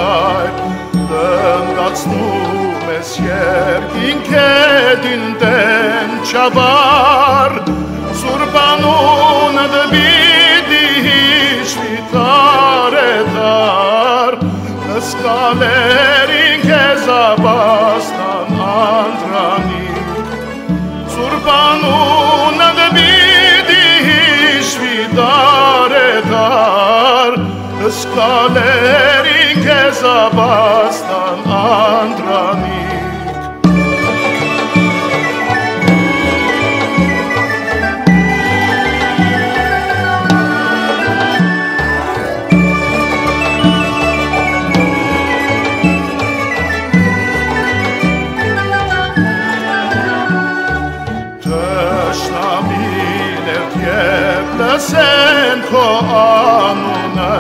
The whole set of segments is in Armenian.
հայր, տնկացնում ես երկինքեդին դեն չաբար, Սուրբանուն դբիդի հիշվի տարետար, Նսկալերին քեզ աբաստան անդրանիկ, Սուրբանուն դբիդի հիշվի տարետար, Նսկալերին քեզ աբաստան անդրանիկ, Լսեն քո անունը,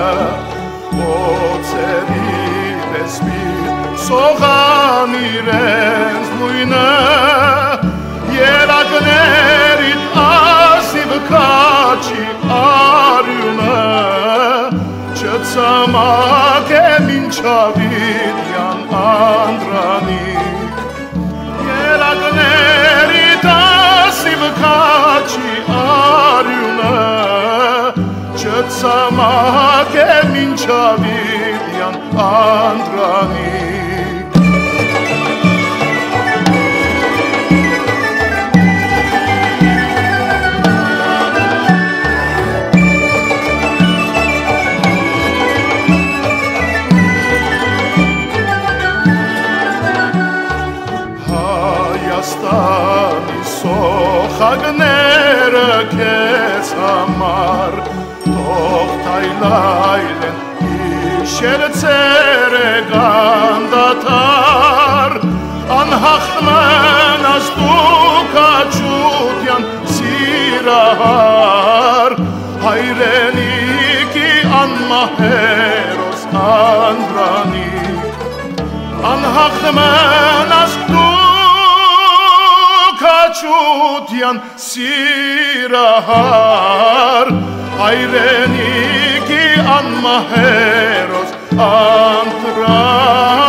օձերի լեսպի, սողան իրենց նույնը, երակներիտ ասիվ կաչի արյունը, չծամակ է մինչավիդյան անդրանիկ, երակներիտ ասիվ կաչի արյունը, Չծամակ է մինչավիդյան անդրանիկ, Հայաստանի սոխագները քեզ համար, Թող թայլայլեն իշեր ցերեկան դաթար, Անհախտ մնաս դու կաչուտյան սիրահար, Հայրենիքի անմահերոս անդրանիկ, Անհախտ մնաս դու կաչուտյան սիրահար, Հայրենիքի անմահերոս անդրանիկ,